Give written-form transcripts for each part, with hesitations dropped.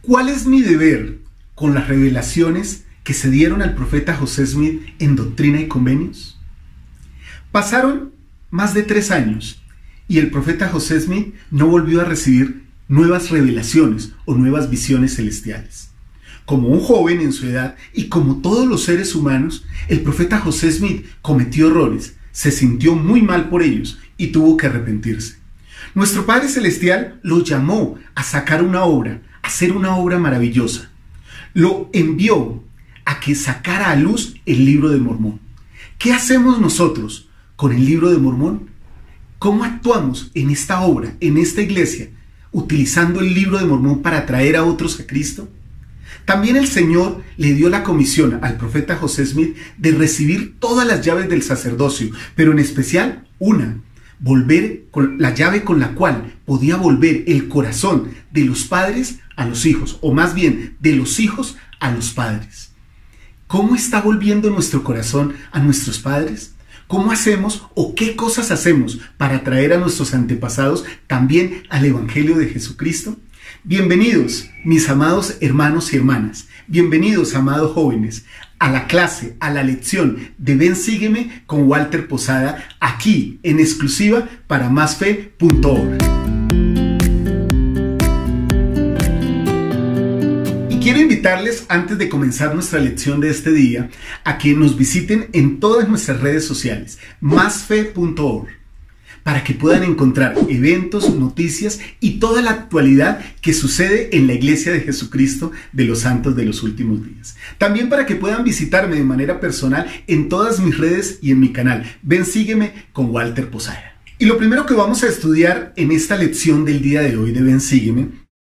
¿Cuál es mi deber con las revelaciones que se dieron al profeta José Smith en Doctrina y Convenios? Pasaron más de 3 años y el profeta José Smith no volvió a recibir nuevas revelaciones o nuevas visiones celestiales. Como un joven en su edad y como todos los seres humanos, el profeta José Smith cometió errores, se sintió muy mal por ellos y tuvo que arrepentirse. Nuestro Padre Celestial lo llamó a sacar una obra, a hacer una obra maravillosa. Lo envió a que sacara a luz el Libro de Mormón. ¿Qué hacemos nosotros con el Libro de Mormón? ¿Cómo actuamos en esta obra, en esta iglesia, utilizando el Libro de Mormón para atraer a otros a Cristo? También el Señor le dio la comisión al profeta José Smith de recibir todas las llaves del sacerdocio, pero en especial una, volver con la llave con la cual podía volver el corazón de los padres a los hijos, o más bien de los hijos a los padres. ¿Cómo está volviendo nuestro corazón a nuestros padres? ¿Cómo hacemos o qué cosas hacemos para traer a nuestros antepasados también al Evangelio de Jesucristo? Bienvenidos, mis amados hermanos y hermanas. Bienvenidos, amados jóvenes, a la clase, a la lección de Ven Sígueme con Walter Posada, aquí en exclusiva para masfe.org. Quiero invitarles, antes de comenzar nuestra lección de este día, a que nos visiten en todas nuestras redes sociales, masfe.org, para que puedan encontrar eventos, noticias y toda la actualidad que sucede en la Iglesia de Jesucristo de los Santos de los Últimos Días. También para que puedan visitarme de manera personal en todas mis redes y en mi canal, Ven Sígueme con Walter Posada. Y lo primero que vamos a estudiar en esta lección del día de hoy de Ven Sígueme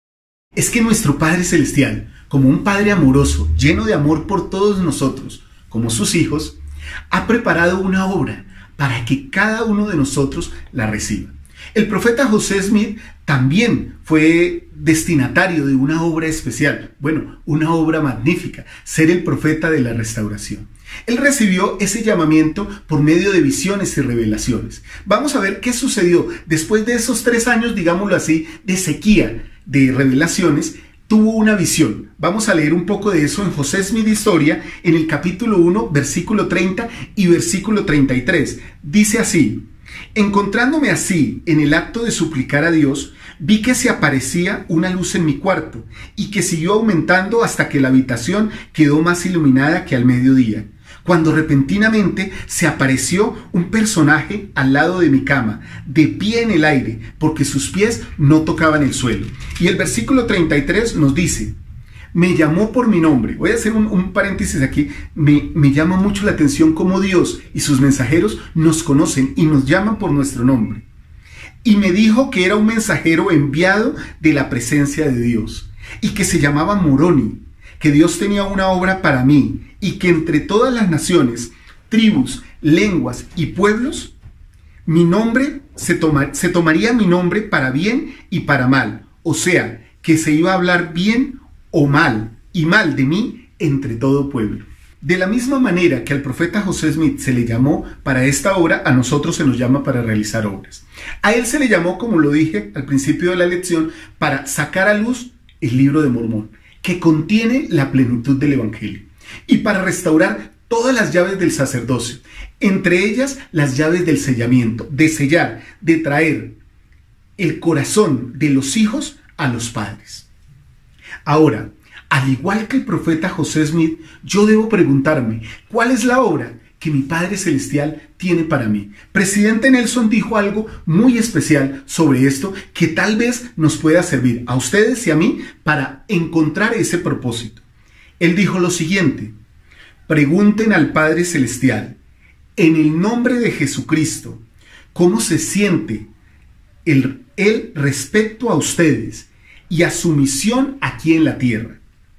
es que nuestro Padre Celestial, como un Padre amoroso, lleno de amor por todos nosotros, como sus hijos, ha preparado una obra para que cada uno de nosotros la reciba. El profeta José Smith también fue destinatario de una obra especial, una obra magnífica, ser el profeta de la restauración. Él recibió ese llamamiento por medio de visiones y revelaciones. Vamos a ver qué sucedió después de esos 3 años, digámoslo así, de sequía de revelaciones. Tuvo una visión. Vamos a leer un poco de eso en José Smith Historia, en el capítulo 1, versículo 30 y versículo 33. Dice así: encontrándome así en el acto de suplicar a Dios, vi que se aparecía una luz en mi cuarto y que siguió aumentando hasta que la habitación quedó más iluminada que al mediodía, cuando repentinamente se apareció un personaje al lado de mi cama, de pie en el aire, porque sus pies no tocaban el suelo. Y el versículo 33 nos dice: me llamó por mi nombre. Voy a hacer un paréntesis aquí. Me llama mucho la atención cómo Dios y sus mensajeros nos conocen y nos llaman por nuestro nombre. Y me dijo que era un mensajero enviado de la presencia de Dios y que se llamaba Moroni, que Dios tenía una obra para mí y que entre todas las naciones, tribus, lenguas y pueblos, mi nombre se tomaría mi nombre para bien y para mal. O sea, que se iba a hablar bien o mal, y mal de mí entre todo pueblo. De la misma manera que al profeta José Smith se le llamó para esta obra, a nosotros se nos llama para realizar obras. A él se le llamó, como lo dije al principio de la lección, para sacar a luz el Libro de Mormón, que contiene la plenitud del Evangelio, y para restaurar todas las llaves del sacerdocio, entre ellas las llaves del sellamiento, de sellar, de traer el corazón de los hijos a los padres. Ahora, al igual que el profeta José Smith, yo debo preguntarme, ¿cuál es la obra que mi Padre Celestial tiene para mí? Presidente Nelson dijo algo muy especial sobre esto que tal vez nos pueda servir a ustedes y a mí para encontrar ese propósito. Él dijo lo siguiente: pregunten al Padre Celestial, en el nombre de Jesucristo, cómo se siente Él respecto a ustedes y a su misión aquí en la tierra.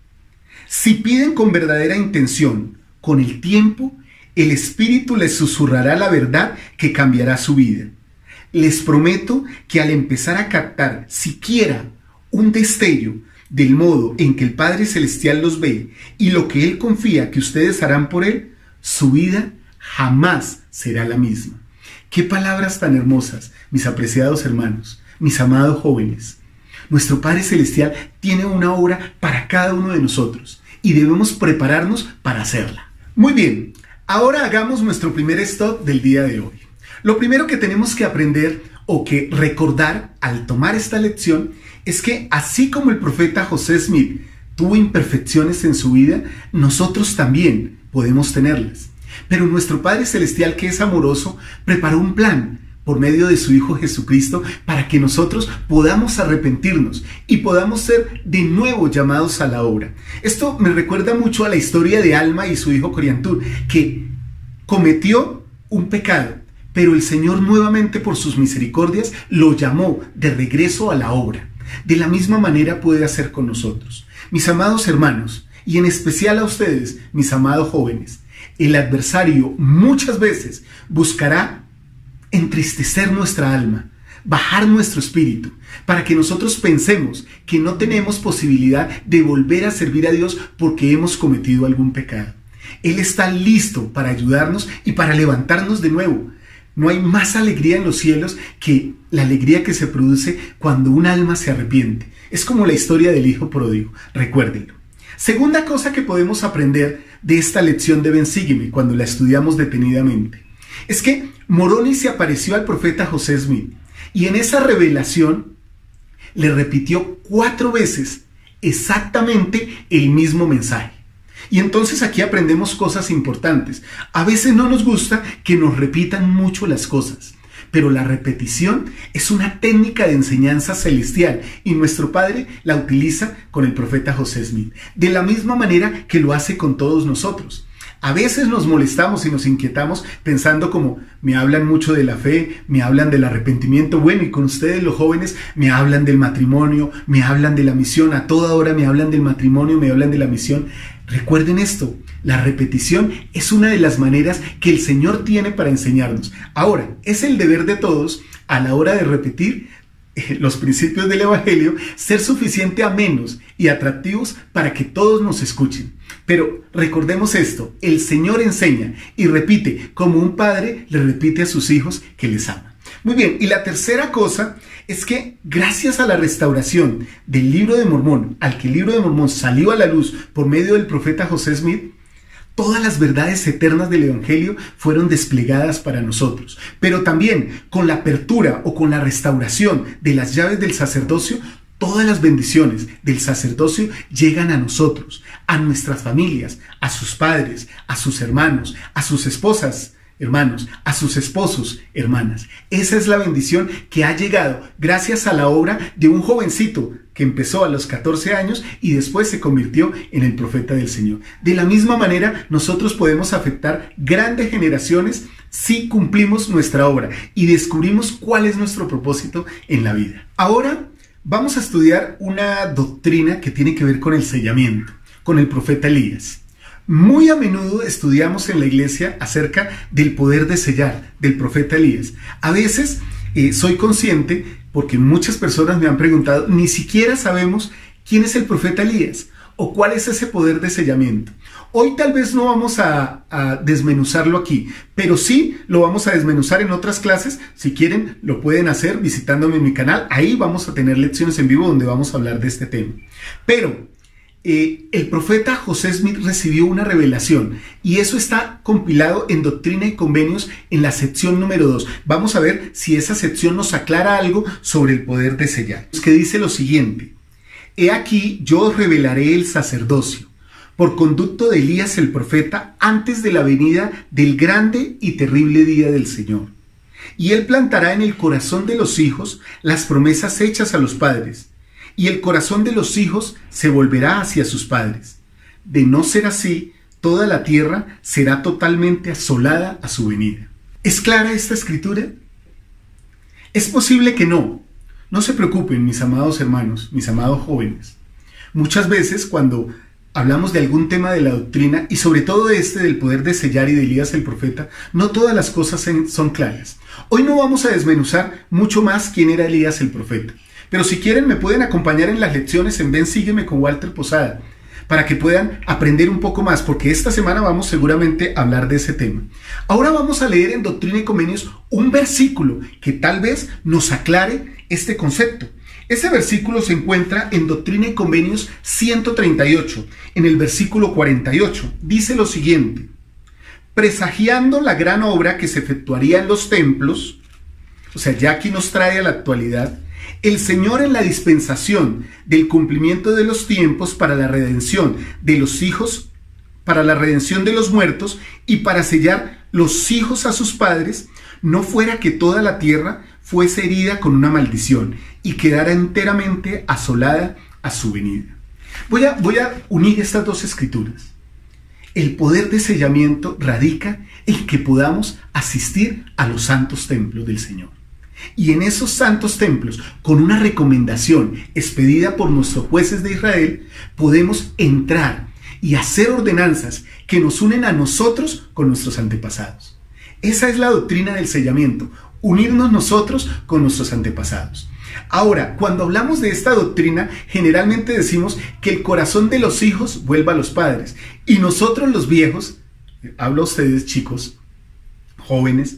Si piden con verdadera intención, con el tiempo, el Espíritu les susurrará la verdad que cambiará su vida. Les prometo que al empezar a captar siquiera un destello del modo en que el Padre Celestial los ve y lo que Él confía que ustedes harán por Él, su vida jamás será la misma. Qué palabras tan hermosas, mis apreciados hermanos, mis amados jóvenes. Nuestro Padre Celestial tiene una obra para cada uno de nosotros y debemos prepararnos para hacerla. Muy bien, ahora hagamos nuestro primer stop del día de hoy. Lo primero que tenemos que aprender o que recordar al tomar esta lección es que así como el profeta José Smith tuvo imperfecciones en su vida, nosotros también podemos tenerlas. Pero nuestro Padre Celestial, que es amoroso, preparó un plan por medio de su Hijo Jesucristo para que nosotros podamos arrepentirnos y podamos ser de nuevo llamados a la obra. Esto me recuerda mucho a la historia de Alma y su hijo Coriantur, que cometió un pecado, pero el Señor nuevamente por sus misericordias lo llamó de regreso a la obra. De la misma manera puede hacer con nosotros. Mis amados hermanos, y en especial a ustedes, mis amados jóvenes, el adversario muchas veces buscará entristecer nuestra alma, bajar nuestro espíritu, para que nosotros pensemos que no tenemos posibilidad de volver a servir a Dios porque hemos cometido algún pecado. Él está listo para ayudarnos y para levantarnos de nuevo. No hay más alegría en los cielos que la alegría que se produce cuando un alma se arrepiente. Es como la historia del hijo pródigo, recuérdenlo. Segunda cosa que podemos aprender de esta lección de Ven, sígueme, cuando la estudiamos detenidamente, es que Moroni se apareció al profeta José Smith y en esa revelación le repitió 4 veces exactamente el mismo mensaje. Y entonces aquí aprendemos cosas importantes. A veces no nos gusta que nos repitan mucho las cosas, pero la repetición es una técnica de enseñanza celestial y nuestro Padre la utiliza con el profeta José Smith, de la misma manera que lo hace con todos nosotros. A veces nos molestamos y nos inquietamos pensando como, me hablan mucho de la fe, me hablan del arrepentimiento, bueno, y con ustedes los jóvenes me hablan del matrimonio, me hablan de la misión, a toda hora me hablan del matrimonio, me hablan de la misión. Recuerden esto, la repetición es una de las maneras que el Señor tiene para enseñarnos. Ahora, es el deber de todos a la hora de repetir los principios del Evangelio, ser suficiente amenos y atractivos para que todos nos escuchen. Pero recordemos esto, el Señor enseña y repite como un padre le repite a sus hijos que les ama. Muy bien, y la tercera cosa es que gracias a la restauración del Libro de Mormón, al que el Libro de Mormón salió a la luz por medio del profeta José Smith, todas las verdades eternas del Evangelio fueron desplegadas para nosotros. Pero también con la apertura o con la restauración de las llaves del sacerdocio, todas las bendiciones del sacerdocio llegan a nosotros, a nuestras familias, a sus padres, a sus hermanos, a sus esposas, hermanos, a sus esposos, hermanas. Esa es la bendición que ha llegado gracias a la obra de un jovencito que empezó a los 14 años y después se convirtió en el profeta del Señor. De la misma manera, nosotros podemos afectar grandes generaciones si cumplimos nuestra obra y descubrimos cuál es nuestro propósito en la vida. Ahora vamos a estudiar una doctrina que tiene que ver con el sellamiento, con el profeta Elías. Muy a menudo estudiamos en la iglesia acerca del poder de sellar del profeta Elías. A veces soy consciente, porque muchas personas me han preguntado, ni siquiera sabemos quién es el profeta Elías o cuál es ese poder de sellamiento. Hoy tal vez no vamos a desmenuzarlo aquí, pero sí lo vamos a desmenuzar en otras clases. Si quieren, lo pueden hacer visitándome en mi canal. Ahí vamos a tener lecciones en vivo donde vamos a hablar de este tema. Pero el profeta José Smith recibió una revelación y eso está compilado en Doctrina y Convenios en la sección número 2. Vamos a ver si esa sección nos aclara algo sobre el poder de sellar. Que dice lo siguiente: He aquí yo os revelaré el sacerdocio por conducto de Elías el profeta antes de la venida del grande y terrible día del Señor. Y él plantará en el corazón de los hijos las promesas hechas a los padres, y el corazón de los hijos se volverá hacia sus padres. De no ser así, toda la tierra será totalmente asolada a su venida. ¿Es clara esta escritura? Es posible que no. No se preocupen, mis amados hermanos, mis amados jóvenes. Muchas veces cuando hablamos de algún tema de la doctrina, y sobre todo del poder de sellar y de Elías el profeta, no todas las cosas son claras. Hoy no vamos a desmenuzar mucho más quién era Elías el profeta. Pero si quieren me pueden acompañar en las lecciones en Ven, sígueme con Walter Posada, para que puedan aprender un poco más, porque esta semana vamos seguramente a hablar de ese tema. Ahora vamos a leer en Doctrina y Convenios un versículo que tal vez nos aclare este concepto. Ese versículo se encuentra en Doctrina y Convenios 138, en el versículo 48. Dice lo siguiente: presagiando la gran obra que se efectuaría en los templos, o sea, ya aquí nos trae a la actualidad, el Señor en la dispensación del cumplimiento de los tiempos para la redención de los hijos, para la redención de los muertos y para sellar los hijos a sus padres, no fuera que toda la tierra fuese herida con una maldición y quedara enteramente asolada a su venida. Voy a unir estas dos escrituras. El poder de sellamiento radica en que podamos asistir a los santos templos del Señor. Y en esos santos templos, con una recomendación expedida por nuestros jueces de Israel, podemos entrar y hacer ordenanzas que nos unen a nosotros con nuestros antepasados. Esa es la doctrina del sellamiento, unirnos nosotros con nuestros antepasados. Ahora, cuando hablamos de esta doctrina, generalmente decimos que el corazón de los hijos vuelva a los padres. Y nosotros los viejos, hablo a ustedes chicos, jóvenes,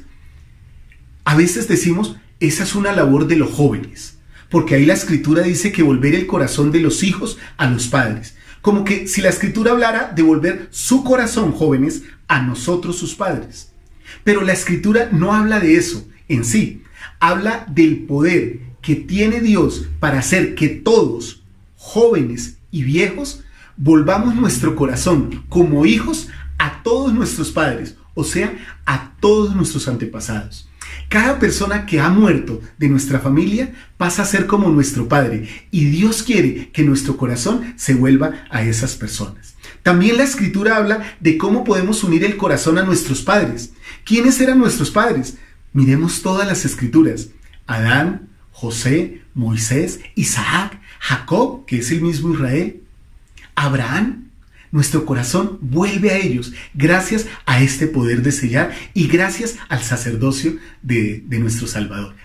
a veces decimos, esa es una labor de los jóvenes. Porque ahí la escritura dice que volver el corazón de los hijos a los padres. Como que si la escritura hablara de volver su corazón, jóvenes, a nosotros sus padres. Pero la escritura no habla de eso en sí. Habla del poder que tiene Dios para hacer que todos, jóvenes y viejos, volvamos nuestro corazón como hijos a todos nuestros padres, o sea, a todos nuestros antepasados. Cada persona que ha muerto de nuestra familia pasa a ser como nuestro padre y Dios quiere que nuestro corazón se vuelva a esas personas. También la escritura habla de cómo podemos unir el corazón a nuestros padres. ¿Quiénes eran nuestros padres? Miremos todas las escrituras. Adán, José, Moisés, Isaac, Jacob, que es el mismo Israel, Abraham. Nuestro corazón vuelve a ellos gracias a este poder de sellar y gracias al sacerdocio de nuestro Salvador,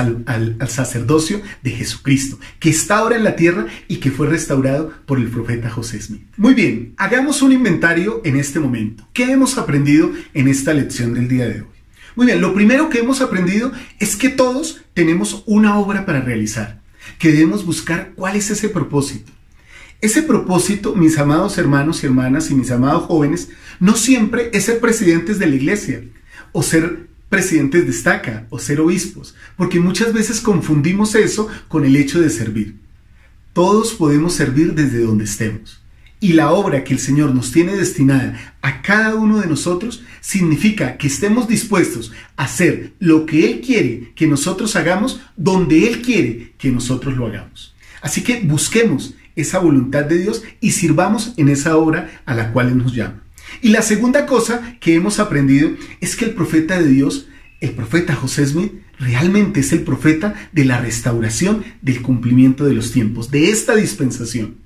al sacerdocio de Jesucristo, que está ahora en la tierra y que fue restaurado por el profeta José Smith. Muy bien, hagamos un inventario en este momento. ¿Qué hemos aprendido en esta lección del día de hoy? Muy bien, lo primero que hemos aprendido es que todos tenemos una obra para realizar, que debemos buscar cuál es ese propósito. Ese propósito, mis amados hermanos y hermanas y mis amados jóvenes, no siempre es ser presidentes de la iglesia, o ser presidentes de estaca, o ser obispos, porque muchas veces confundimos eso con el hecho de servir. Todos podemos servir desde donde estemos. Y la obra que el Señor nos tiene destinada a cada uno de nosotros significa que estemos dispuestos a hacer lo que Él quiere que nosotros hagamos, donde Él quiere que nosotros lo hagamos. Así que busquemos esa voluntad de Dios y sirvamos en esa obra a la cual Él nos llama. Y la segunda cosa que hemos aprendido es que el profeta de Dios, el profeta José Smith, realmente es el profeta de la restauración del cumplimiento de los tiempos, de esta dispensación.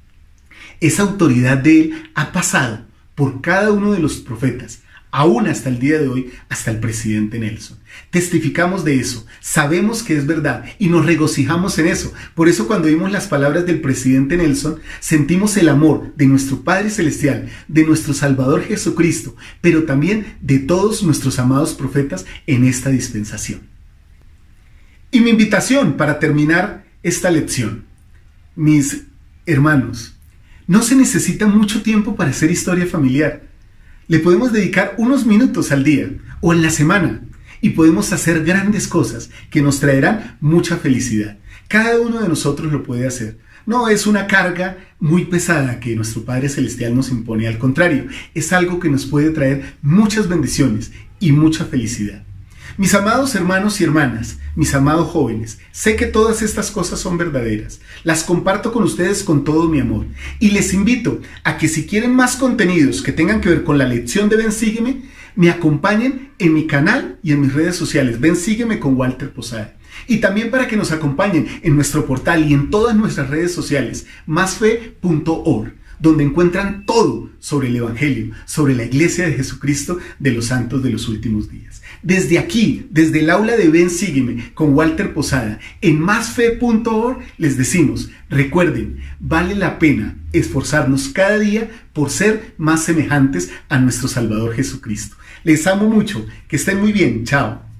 Esa autoridad de Él ha pasado por cada uno de los profetas, aún hasta el día de hoy, hasta el presidente Nelson. Testificamos de eso, sabemos que es verdad y nos regocijamos en eso. Por eso cuando vimos las palabras del presidente Nelson, sentimos el amor de nuestro Padre Celestial, de nuestro Salvador Jesucristo, pero también de todos nuestros amados profetas en esta dispensación. Y mi invitación para terminar esta lección, mis hermanos, no se necesita mucho tiempo para hacer historia familiar. Le podemos dedicar unos minutos al día o en la semana y podemos hacer grandes cosas que nos traerán mucha felicidad. Cada uno de nosotros lo puede hacer. No es una carga muy pesada que nuestro Padre Celestial nos impone, al contrario, es algo que nos puede traer muchas bendiciones y mucha felicidad. Mis amados hermanos y hermanas, mis amados jóvenes, sé que todas estas cosas son verdaderas. Las comparto con ustedes con todo mi amor. Y les invito a que si quieren más contenidos que tengan que ver con la lección de Ven Sígueme, me acompañen en mi canal y en mis redes sociales. Ven Sígueme con Walter Posada. Y también para que nos acompañen en nuestro portal y en todas nuestras redes sociales, masfe.org, donde encuentran todo sobre el Evangelio, sobre la Iglesia de Jesucristo de los Santos de los Últimos Días. Desde aquí, desde el aula de Ven Sígueme con Walter Posada, en masfe.org les decimos, recuerden, vale la pena esforzarnos cada día por ser más semejantes a nuestro Salvador Jesucristo. Les amo mucho, que estén muy bien, chao.